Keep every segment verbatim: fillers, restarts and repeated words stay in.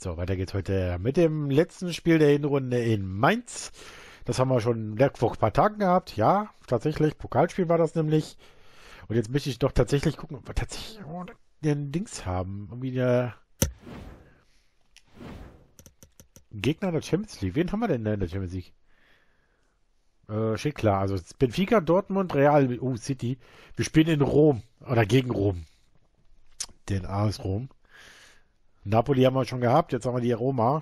So, weiter geht's heute mit dem letzten Spiel der Hinrunde in Mainz. Das haben wir schon vor ein paar Tagen gehabt. Ja, tatsächlich. Pokalspiel war das nämlich. Und jetzt möchte ich doch tatsächlich gucken, ob wir tatsächlich den Dings haben. Irgendwie der Gegner in der Champions League. Wen haben wir denn da in der Champions League? Äh, steht klar. Also Benfica, Dortmund, Real, oh, City. Wir spielen in Rom. Oder gegen Rom. Den A S Rom. Napoli haben wir schon gehabt. Jetzt haben wir die Roma.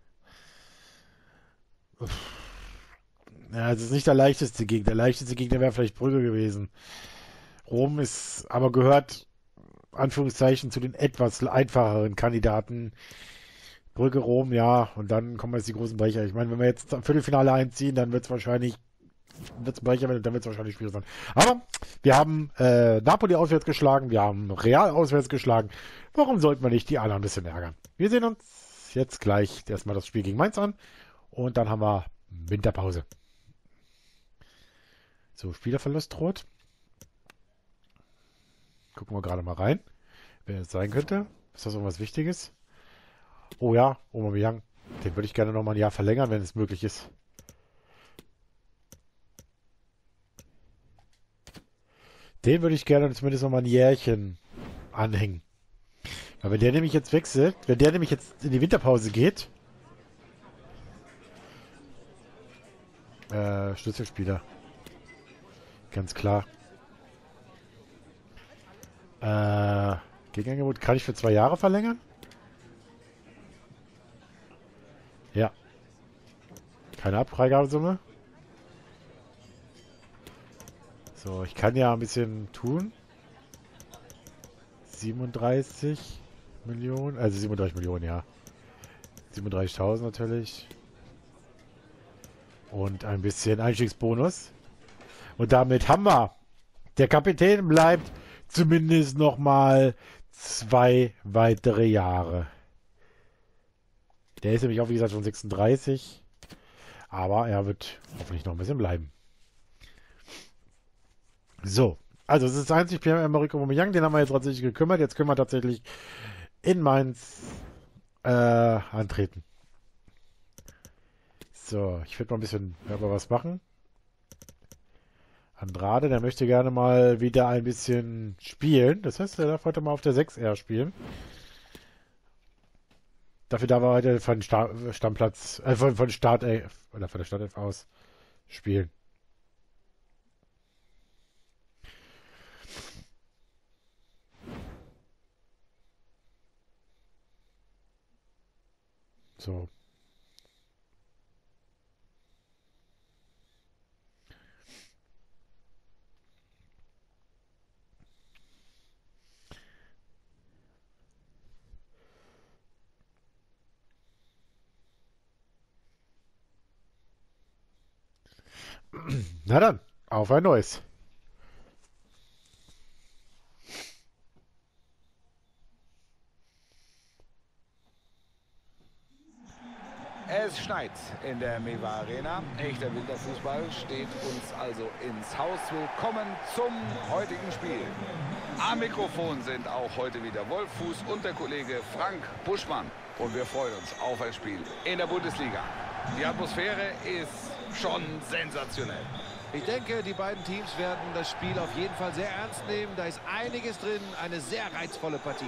Ja, es ist nicht der leichteste Gegner. Der leichteste Gegner wäre vielleicht Brügge gewesen. Rom ist aber gehört, Anführungszeichen, zu den etwas einfacheren Kandidaten. Brügge, Rom, ja. Und dann kommen jetzt die großen Brecher. Ich meine, wenn wir jetzt am Viertelfinale einziehen, dann wird es wahrscheinlich wird's Brecher, dann wird es wahrscheinlich schwierig sein. Aber wir haben äh, Napoli auswärts geschlagen, wir haben Real auswärts geschlagen. Warum sollten wir nicht die anderen ein bisschen ärgern? Wir sehen uns jetzt gleich erstmal das Spiel gegen Mainz an und dann haben wir Winterpause. So, Spielerverlust droht. Gucken wir gerade mal rein, wer es sein könnte. Ist das irgendwas Wichtiges? Oh ja, Aubameyang. Den würde ich gerne noch mal ein Jahr verlängern, wenn es möglich ist. Den würde ich gerne zumindest noch mal ein Jährchen anhängen. Aber wenn der nämlich jetzt wechselt, wenn der nämlich jetzt in die Winterpause geht, äh, Schlüsselspieler. Ganz klar. Äh, Gegenangebot kann ich für zwei Jahre verlängern? Ja. Keine Abfreigabesumme. So, ich kann ja ein bisschen tun. siebenunddreißig Millionen, also siebenunddreißig Millionen, ja. siebenunddreißigtausend natürlich. Und ein bisschen Einstiegsbonus. Und damit haben wir. Der Kapitän bleibt zumindest noch mal zwei weitere Jahre. Der ist nämlich auch, wie gesagt, schon sechsunddreißig. Aber er wird hoffentlich noch ein bisschen bleiben. So. Also, es ist einzig Pierre-Emerick Aubameyang, den haben wir jetzt tatsächlich gekümmert. Jetzt können wir tatsächlich in Mainz äh, antreten. So, ich würde mal ein bisschen aber was machen. Andrade, der möchte gerne mal wieder ein bisschen spielen. Das heißt, er darf heute mal auf der sechs R spielen. Dafür darf er heute von Sta Stammplatz, äh, von, von Start elf, oder von der Startelf aus spielen. So. Na dann, auf ein neues. Es schneit in der Mewa Arena. Echter Winterfußball steht uns also ins Haus. Willkommen zum heutigen Spiel. Am Mikrofon sind auch heute wieder Wolf Fuß und der Kollege Frank Buschmann. Und wir freuen uns auf ein Spiel in der Bundesliga. Die Atmosphäre ist schon sensationell. Ich denke, die beiden Teams werden das Spiel auf jeden Fall sehr ernst nehmen. Da ist einiges drin, eine sehr reizvolle Partie.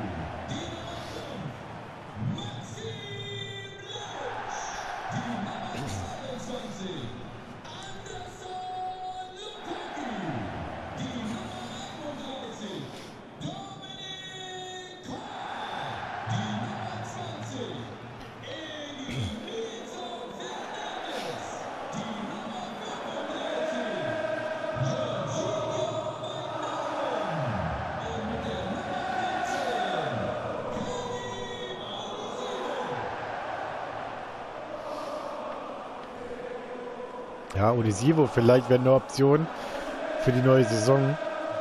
Ja, Unisivo vielleicht wäre eine Option für die neue Saison.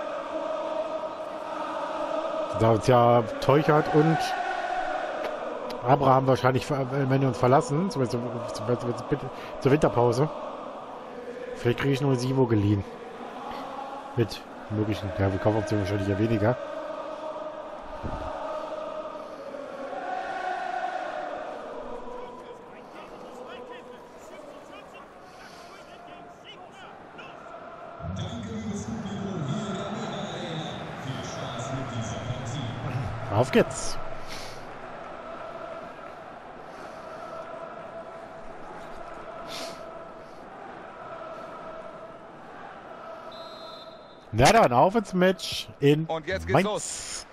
Da uns ja Teuchert und Abraham wahrscheinlich, wenn wir uns verlassen, zum Beispiel zur Winterpause. Vielleicht kriege ich nur Unisivo geliehen. Mit möglichen, ja, wir kaufen Optionen wahrscheinlich ja weniger. Auf geht's. Na dann, auf ins Match in Und jetzt geht's Mainz. los.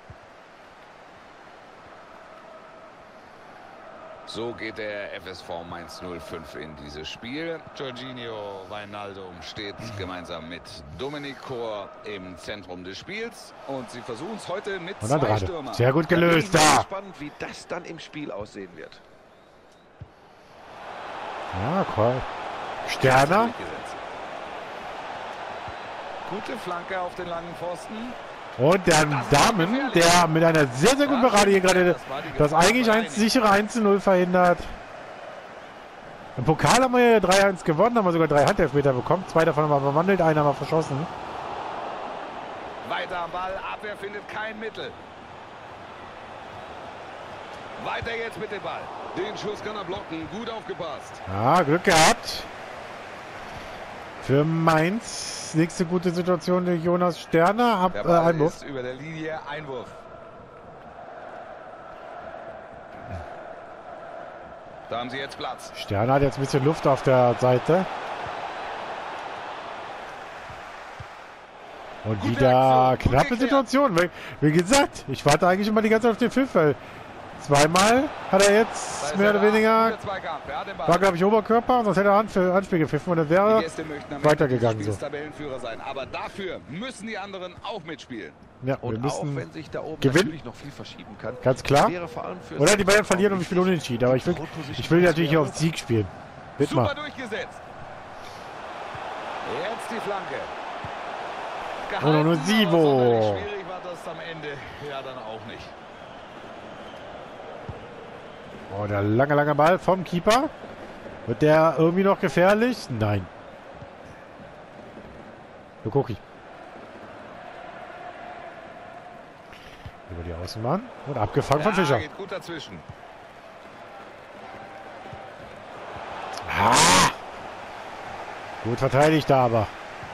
So geht der F S V Mainz null fünf in dieses Spiel. Jorginho Wijnaldum steht gemeinsam mit Dominik Kor im Zentrum des Spiels. Und sie versuchen es heute mit Und dann zwei gerade. Stürmern. Sehr gut Da bin ich gelöst, mal da. gespannt, wie das dann im Spiel aussehen wird. Ja, cool. Sterner. Gute Flanke auf den langen Pfosten. Und der Damen, der mit einer sehr, sehr guten Parade hier gerade das eigentlich ein sichere eins zu null verhindert. Im Pokal haben wir ja drei eins gewonnen, haben wir sogar drei Handelfmeter bekommen. Zwei davon haben wir verwandelt, einen haben wir verschossen. Weiter am Ball, Abwehr findet kein Mittel. Weiter jetzt mit dem Ball. Den Schuss kann er blocken, gut aufgepasst. Ja, Glück gehabt. Für Mainz. Nächste gute Situation durch Jonas Sterner. Ab, Der äh, Ball Einwurf. ist über der Linie, Einwurf. Da haben sie jetzt Platz. Sterner hat jetzt ein bisschen Luft auf der Seite. Und Gute wieder Aktion, gut knappe geklärt. Situation. Wie, wie gesagt, ich warte eigentlich immer die ganze Zeit auf den Pfiff, weil zweimal hat er Da jetzt ist mehr er oder da, weniger, guter Zweikampf. Er hat den Ball. war glaube ich Oberkörper, sonst hätte er Hand, Handspiel gepfiffen und dann Die wäre Gäste möchten am weitergegangen Ende des so. Spiels Tabellenführer sein. Aber dafür müssen die anderen auch mitspielen. Ja, wir Und auch müssen, wenn sich da oben gewinnen. natürlich noch viel verschieben kann. ganz klar. wäre vor allem für Oder die Bayern verlieren und ich will unentschieden, aber ich will, ich will natürlich hier auf Sieg spielen. Bitte Super mal. durchgesetzt. Jetzt die Flanke. Und nur Gehalten, Sivo. aber sonderlich schwierig war das am Ende. Ja, dann auch nicht. Oh, der lange, lange Ball vom Keeper. Wird der irgendwie noch gefährlich? Nein. So guck ich. Über die Außenbahn. Und abgefangen von Ja, Fischer. geht gut dazwischen. Ah! Gut verteidigt da aber.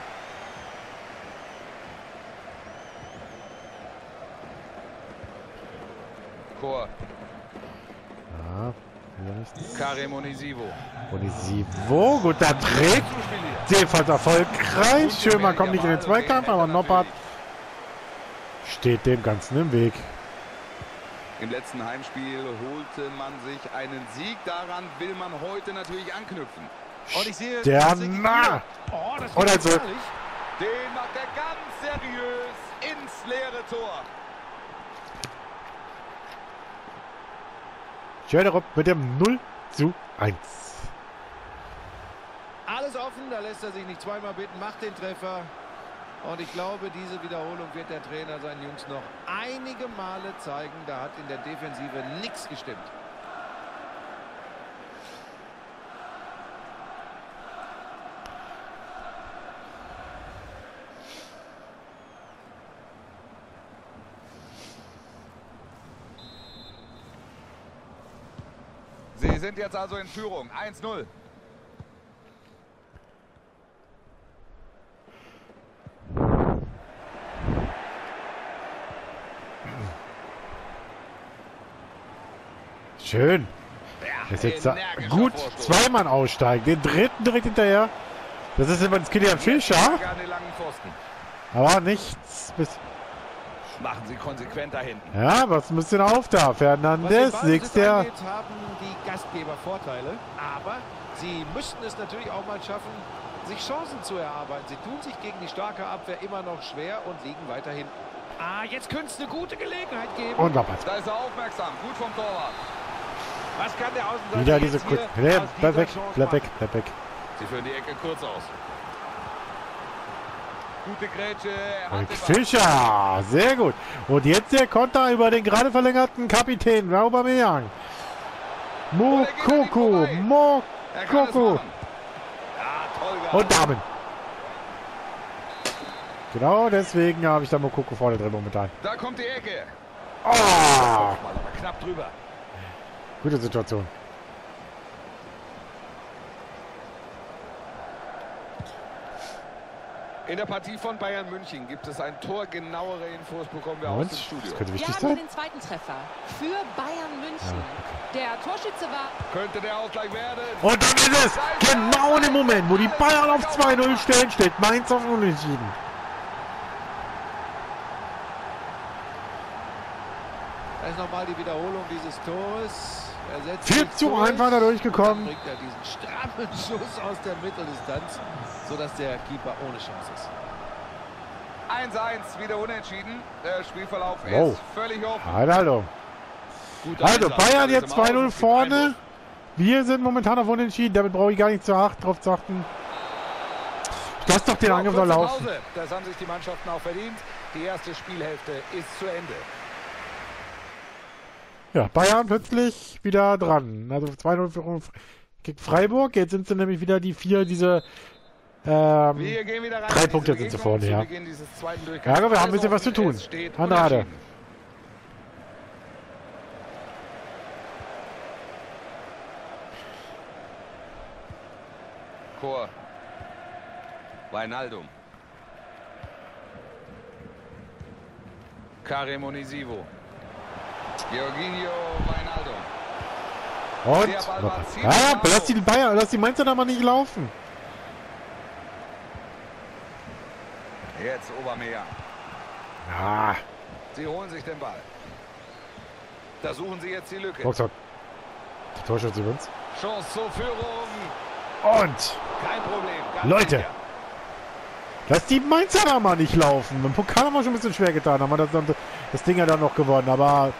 Chor. Ja, wieder nichts. Karim Onisivo. Onisivo, guter Trick. Jedenfalls erfolgreich. Schöner kommt nicht in den Zweikampf, aber Noppert steht dem Ganzen im Weg. Im letzten Heimspiel holte man sich einen Sieg. Daran will man heute natürlich anknüpfen. Und ich sehe Der tatsächlich Na! wieder- Oh, das Oder wird so. gefährlich. Den macht er ganz seriös ins leere Tor. Schönerup mit dem null zu eins. Alles offen, da lässt er sich nicht zweimal bitten, macht den Treffer. Und ich glaube, diese Wiederholung wird der Trainer seinen Jungs noch einige Male zeigen. Da hat in der Defensive nichts gestimmt. Sie sind jetzt also in Führung. eins null. Schön. Ja, Ist jetzt da energischer gut Vorstoß. zwei Mann aussteigen. Den dritten direkt hinterher. Das ist immer das Kilian Fischer. An den langen Pfosten. Aber nichts. Bis Machen sie konsequent da hinten. ja, was müsst ihr auf da? Was den Fernandes, Ballbesitz nächster. angeht, haben die Gastgeber Vorteile. Aber sie müssten es natürlich auch mal schaffen, sich Chancen zu erarbeiten. Sie tun sich gegen die starke Abwehr immer noch schwer und liegen weiter hinten. Ah, jetzt könnte es eine gute Gelegenheit geben. Und Noppert. Da ist er aufmerksam. Gut vom Torwart. Was kann der Außenseiter Wieder jetzt diese hier kurz. aus Nee, dieser bleib weg, Chance bleib weg, machen? bleib weg. Sie führen die Ecke kurz aus. Gute Grätsche. Er hat Und den Ball. Fischer, sehr gut. Und jetzt der Konter über den gerade verlängerten Kapitän Aubameyang. Moukoko, Er kann es Moukoko. machen. Ja, toll gehabt. Und Damen. Genau deswegen habe ich da Moukoko vorne drin momentan. Da kommt die Ecke. Oh, Mal aber knapp drüber. gute Situation. In der Partie von Bayern München gibt es ein Tor. Genauere Infos bekommen wir Und? aus dem Studio. Das könnte Wir wichtig haben sein. den zweiten Treffer für Bayern München. Der Torschütze war... Könnte der Ausgleich werden. Und dann ist es genau in dem Moment, wo die Bayern auf zwei null stellen, steht Mainz auf Unentschieden. Da ist nochmal die Wiederholung dieses Tores. Er setzt vier sich zu durch. einfach da durchgekommen. Dann bringt er diesen strammen Schuss aus der Mitteldistanz, sodass der Keeper ohne Chance ist. eins eins, wieder unentschieden. Der Spielverlauf Wow. ist völlig offen. Hallo, hallo. Guter Also Einsatz. Bayern Alles jetzt im zwei null Aus, vorne. Einwurf. Wir sind momentan auf Unentschieden. Damit brauche ich gar nicht zu acht, drauf zu achten. Lass doch den So, Angriff noch kurze laufen. Pause. Das haben sich die Mannschaften auch verdient. Die erste Spielhälfte ist zu Ende. Ja, Bayern plötzlich wieder dran. Also zwei null für gegen Freiburg. Jetzt sind sie nämlich wieder die vier, diese ähm, Wir gehen wieder rein. drei in Punkte diese sind sie Begegnung vorne, zu ja. Beginn dieses zweiten Durchgangs. Ja, aber wir haben ein Alles bisschen was zu offen. tun. Es steht Andrade. unentschieden. Chor. Wijnaldum. Karim Onisivo. Jorginho Wijnaldum. Und Der Ball war ziemlich ja, nah. lass die Bayern, lass die Mainzer da mal nicht laufen. Jetzt Aubameyang. Ja, Sie holen sich den Ball. Da suchen sie jetzt die Lücke. Boxer. Die Torschütze übrigens. Chance zur Führung. Und Kein Problem. Ganz Leute. sicher. lass die Mainzer da mal nicht laufen. Im Pokal haben wir schon ein bisschen schwer getan. Haben wir das, dann- das Ding ja dann noch gewonnen. Aber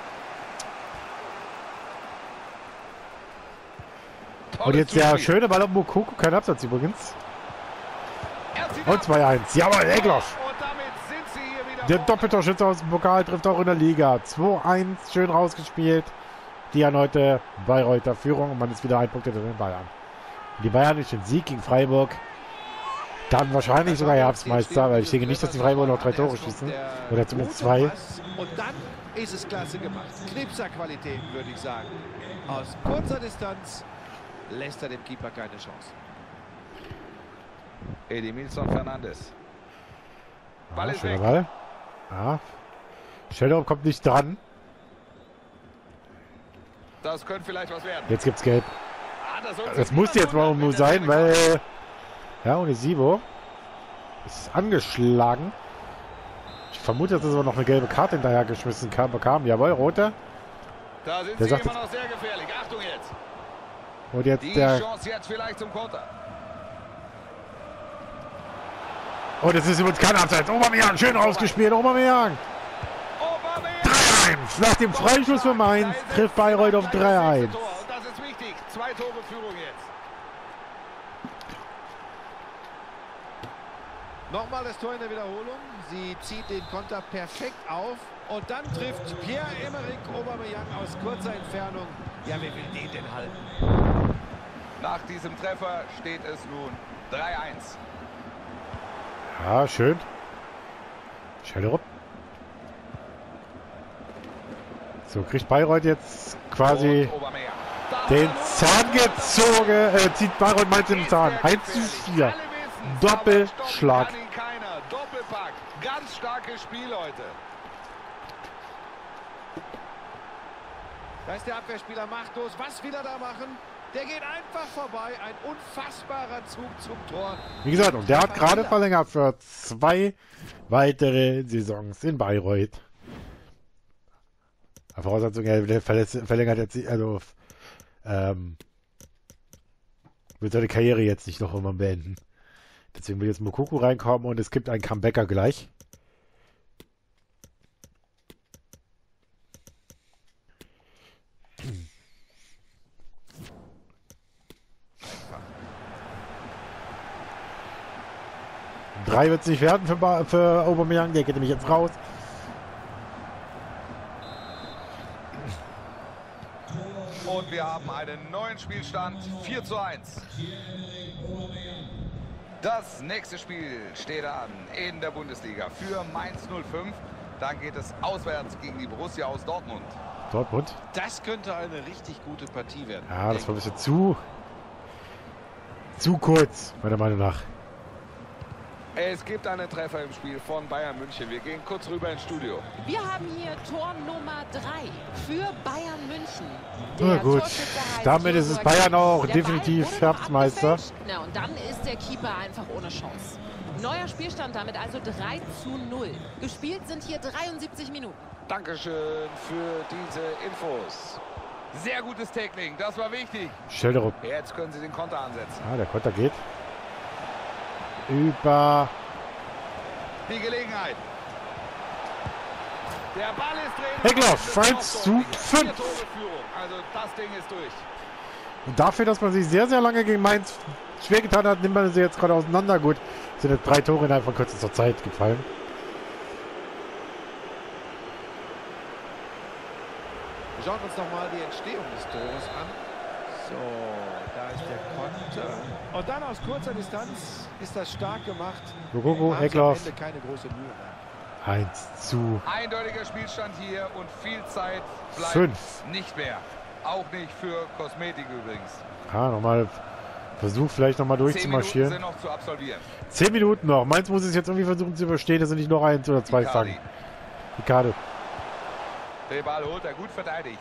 und Tolles jetzt der Zuspiel. schöne Ball auf Mukoko. Kein Absatz übrigens. Er zieht Und ab. zwei eins. Jawohl, Egloff. Und damit sind sie hier wieder Der vorne. Doppeltorschütze aus dem Pokal trifft auch in der Liga. zwei eins, schön rausgespielt. Die erneute Bayreuther Führung und man ist wieder ein Punkt hinter den Bayern. Und die Bayern durch den Sieg gegen Freiburg dann wahrscheinlich sogar Herbstmeister, weil ich denke nicht, dass die Freiburg noch drei Tore schießen. Oder zumindest zwei. Und dann ist es klasse gemacht. Knipserqualitäten, würde ich sagen. Aus kurzer Distanz lässt er dem Keeper keine Chance. Edimilson Fernandes. Ball Ja, ist schöner weg. Ball. Ja. Scheller kommt nicht dran. Das könnte vielleicht was werden. Jetzt gibt's Gelb. Ah, das soll Das sich musste jetzt mal niemand nur wundern, sein, wenn der weil ja, Onisivo ist angeschlagen. Ich vermute, dass er aber noch eine gelbe Karte hinterher geschmissen kam, bekam. Jawohl, rote. Da sind Der sie sagt immer noch sehr gefährlich. Achtung jetzt. Und jetzt Die der. Chance jetzt vielleicht zum Konter. Und es ist übrigens kein Abseits. Aubameyang, schön rausgespielt. Aubameyang. Aubameyang. drei eins. Nach dem Freistoß für Mainz trifft Bayreuth auf drei eins. Und das ist wichtig. Zwei Tore Führung jetzt. Nochmal das Tor in der Wiederholung. Sie zieht den Konter perfekt auf. Und dann trifft Pierre-Emerick Aubameyang aus kurzer Entfernung. Ja, wer will den denn halten? Nach diesem Treffer steht es nun drei eins. Ja, schön. Schellerup. So, kriegt Bayreuth jetzt quasi Und Aubameyang. Da den hat er Zahn gezogen. Äh, zieht Bayreuth Mainz in den Zahn. Sehr eins zu gefährlich. vier. Alle wissen's, Doppelschlag. aber stoppen kann ihn keiner. Doppelpack. Ganz starkes Spiel heute. Da ist der Abwehrspieler machtlos. Was will er da machen? Der geht einfach vorbei. Ein unfassbarer Zug zum Tor. Wie gesagt, und der hat gerade verlängert für zwei weitere Saisons in Bayreuth. Voraussetzung, er verlängert jetzt, also, ähm, wird seine Karriere jetzt nicht noch immer beenden. Deswegen will jetzt Mukoko reinkommen und es gibt einen Comebacker gleich. Drei wird es nicht werden für, ba für Aubameyang, der geht nämlich jetzt raus. Und wir haben einen neuen Spielstand. vier zu eins. Das nächste Spiel steht an in der Bundesliga für Mainz null fünf. Dann geht es auswärts gegen die Borussia aus Dortmund. Dortmund. Das könnte eine richtig gute Partie werden. Ja, das war ein bisschen zu, zu kurz, meiner Meinung nach. Es gibt einen Treffer im Spiel von Bayern München. Wir gehen kurz rüber ins Studio. Wir haben hier Tor Nummer drei für Bayern München. Na gut, Torschütze heißt damit ist es Joshua Bayern Kimmich. auch Der definitiv Ball wurde noch Herbstmeister. abgefälscht. Na, und dann ist der Keeper einfach ohne Chance. Neuer Spielstand damit also drei zu null. Gespielt sind hier dreiundsiebzig Minuten. Dankeschön für diese Infos. Sehr gutes Tackling, das war wichtig. Schelderup. Jetzt können Sie den Konter ansetzen. Ah, der Konter geht. Über. Die Gelegenheit. Der Ball ist drin. Heckloff, eins zu fünf. Also das Ding ist durch. Und dafür, dass man sich sehr, sehr lange gegen Mainz schwer getan hat, nimmt man sie jetzt gerade auseinander. Gut, sind jetzt drei Tore innerhalb von kürzester Zeit gefallen. Wir schauen uns noch mal die Entstehung des Tores an. So, da ist der Konter. Und dann aus kurzer Distanz ist das stark gemacht. Lukaku, Haben sie am Heckloff. Ende keine große Mühe mehr. eins zu Eindeutiger Spielstand hier und viel Zeit bleibt fünf. nicht mehr. Auch nicht für Kosmetik übrigens. Ah, nochmal. Versuch vielleicht nochmal Zehn Minuten durchzumarschieren. sind noch zu absolvieren. Zehn Minuten noch. Mainz muss es jetzt irgendwie versuchen zu überstehen, dass sie nicht noch eins oder zwei Icardi. fangen. Ricardo. Den Ball holt er gut verteidigt.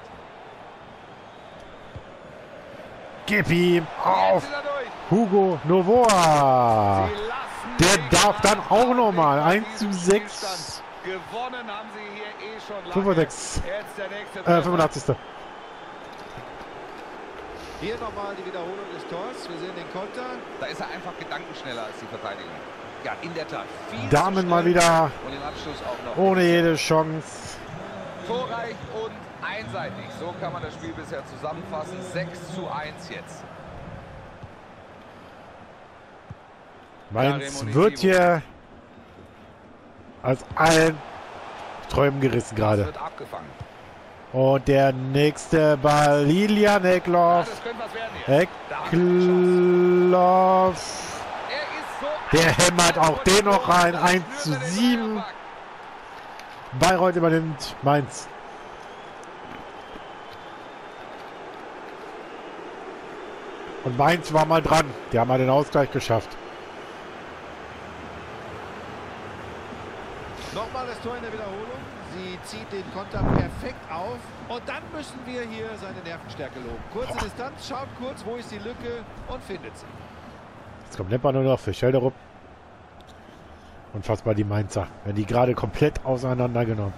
Gib ihm Jetzt auf ist er durch. Hugo Novoa. Sie lassen Der den darf dann Ball auch nochmal. in eins zu diesem sechs. Spielstand. Gewonnen haben sie hier eh schon lange. fünf zu sechs. Jetzt der nächste Äh, Treffer. fünfundachtzigster Hier nochmal die Wiederholung des Tors. Wir sehen den Konter. Da ist er einfach gedankenschneller als die Verteidigung. Ja, in der Tat. Viel zu Damen mal schnell. wieder Und im Abschluss auch noch. ohne jede Chance. Torreich und einseitig. So kann man das Spiel bisher zusammenfassen. sechs zu eins jetzt. Mainz wird hier aus allen Träumen gerissen Das gerade. wird abgefangen. Und der nächste Ball, Lilian Ja, Heckloff. das könnte was werden hier. Heckloff. Er ist so Der hämmert auch den noch rein. eins zu Schnürt er den sieben. Dreierpack. Bayreuth übernimmt Mainz. Und Mainz war mal dran. Die haben mal den Ausgleich geschafft. Nochmal das Tor in der Wiederholung. Sie zieht den Konter perfekt auf. Und dann müssen wir hier seine Nervenstärke loben. Kurze Distanz, schaut kurz, wo ist die Lücke und findet sie. Jetzt kommt Lepper nur noch für Schelderup. Unfassbar die Mainzer. Werden die gerade komplett auseinandergenommen.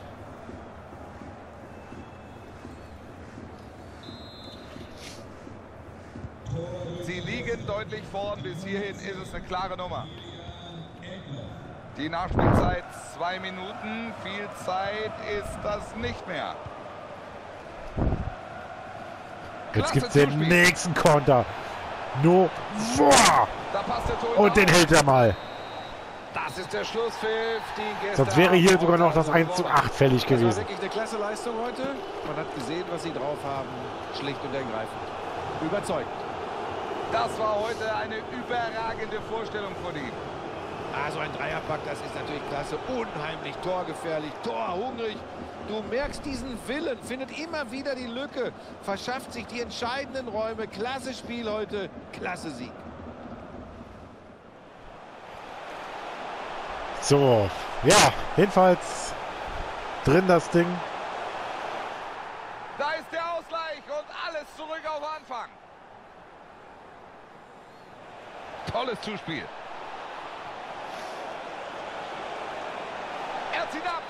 Sie liegen deutlich vorn. Bis hierhin ist es eine klare Nummer. Die Nachspielzeit zwei Minuten. Viel Zeit ist das nicht mehr. Jetzt Klasse gibt es den Zuspiel. nächsten Konter. No. Boah. Da passt der Tor Und den hält er mal. Das ist der Schlusspfiff. Die Gäste Sonst wäre hier haben sogar noch heute das also eins zu gewonnen. acht fällig Das war gewesen. wirklich eine klasse Leistung heute. Man hat gesehen, was sie drauf haben. Schlicht und ergreifend. Überzeugend. Das war heute eine überragende Vorstellung von ihm. Also ein Dreierpack, das ist natürlich klasse. Unheimlich torgefährlich, torhungrig. Du merkst diesen Willen, findet immer wieder die Lücke, verschafft sich die entscheidenden Räume. Klasse Spiel heute, klasse Sieg. So. Ja, jedenfalls drin das Ding. Da ist der Ausgleich und alles zurück auf Anfang. Tolles Zuspiel. Er zieht ab.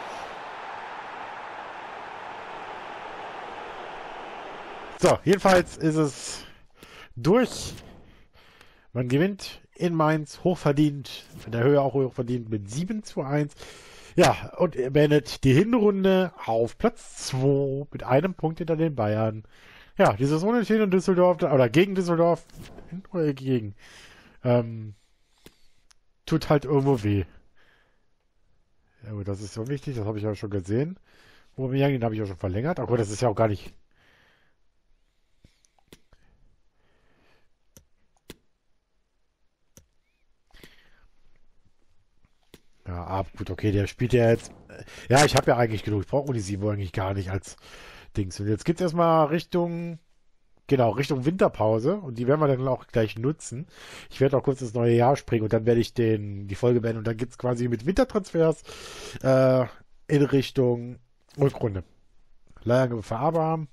So, jedenfalls ist es durch. Man gewinnt in Mainz, hochverdient, in der Höhe auch hochverdient mit sieben zu eins. Ja, und er beendet die Hinrunde auf Platz zwei mit einem Punkt hinter den Bayern. Ja, dieses Unentschieden in Düsseldorf, oder gegen Düsseldorf, oder gegen, ähm, tut halt irgendwo weh. Ja gut, das ist so wichtig, das habe ich ja schon gesehen. Aubameyang, den habe ich ja schon verlängert. Aber gut, das ist ja auch gar nicht... Ja, ah, gut, okay, der spielt ja jetzt... Ja, ich habe ja eigentlich genug. Ich brauche Unisivo eigentlich gar nicht als Dings. Und jetzt geht es erstmal Richtung genau, Richtung Winterpause. Und die werden wir dann auch gleich nutzen. Ich werde auch kurz ins neue Jahr springen und dann werde ich den, die Folge beenden. Und dann geht es quasi mit Wintertransfers äh, in Richtung Rückrunde. Leihangebote für Abraham.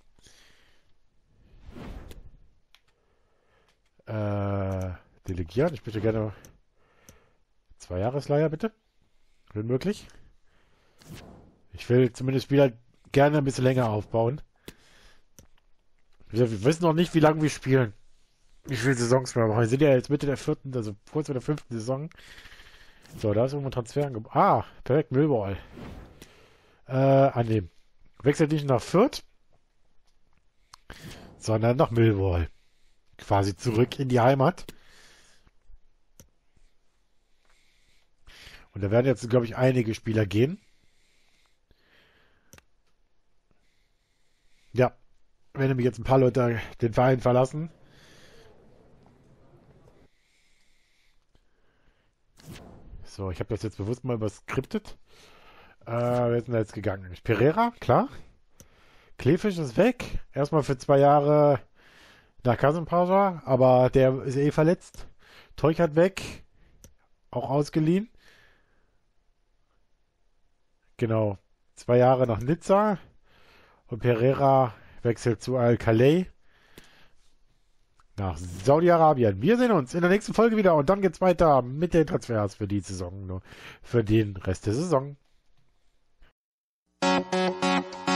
Äh, delegieren. Ich möchte gerne zwei Jahresleiher, bitte. Wenn möglich. Ich will zumindest Spieler gerne ein bisschen länger aufbauen. Wir wissen noch nicht, wie lange wir spielen. Wie viele Saisons wir machen. Wir sind ja jetzt Mitte der vierten, also kurz vor der fünften Saison. So, da ist irgendwo ein Transfer angeboten. Ah, perfekt, Millwall. Äh, annehmen. Wechselt nicht nach Fürth, sondern nach Millwall. Quasi zurück in die Heimat. Und da werden jetzt, glaube ich, einige Spieler gehen. Ja, wenn nämlich jetzt ein paar Leute den Verein verlassen. So, ich habe das jetzt bewusst mal überskriptet. Äh, wer ist denn da jetzt gegangen? Pereira, klar. Kleefisch ist weg. Erstmal für zwei Jahre nach Kassenpausa, aber der ist eh verletzt. Teuchert weg. Auch ausgeliehen. Genau. Zwei Jahre nach Nizza. Und Pereira wechselt zu Al-Khalei nach Saudi-Arabien. Wir sehen uns in der nächsten Folge wieder und dann geht's weiter mit den Transfers für die Saison, nur für den Rest der Saison.